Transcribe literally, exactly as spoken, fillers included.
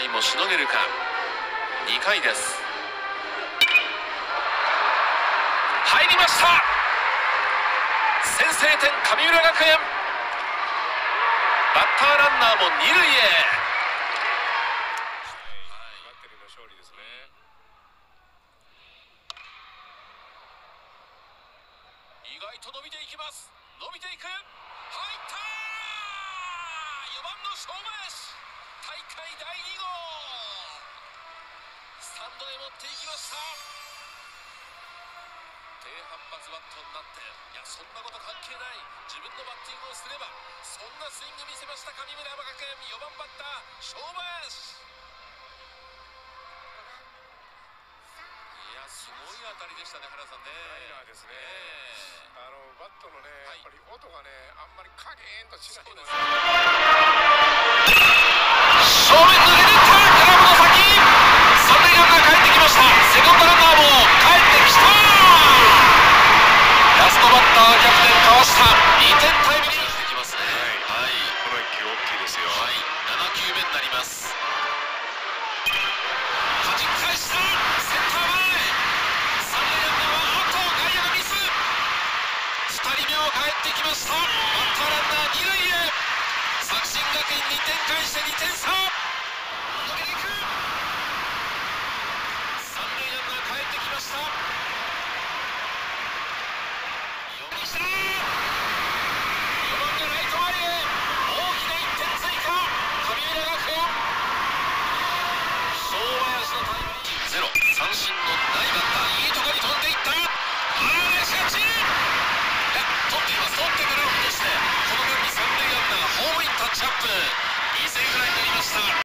回もしのげるか。にかいです。入りました。先制点神村学園。バッターランナーもにるいへ。 バッテリーの勝利ですね。 意外と伸びていきます。伸びていく。入ったー。よばんの正林、大会だいにごう。スタンドへ持っていきました。低反発バットになって、いやそんなこと関係ない、自分のバッティングをすれば、そんなスイング見せました神村山学園。よばんバッター正林。いやすごい当たりでしたね、原さんね。 ライナーですね。えー、あのバットのね、やっぱり音がね、あんまりカゲーンとしないので、 正面投げていった。グラブの先、三塁ランナー帰ってきました。セカンドランナーも帰ってきた。ラストバッターキャプテン川下、にてんタイムリーしてきますね。はい、はい、 このいっきゅう大きいですよ。 はい、ななきゅうめになります。はじき返した。センター前。三塁ランナーはあっと外野がミス。ふたりめを帰ってきました。バッターランナーにるいへ。作新学院にてん返してにてんさ。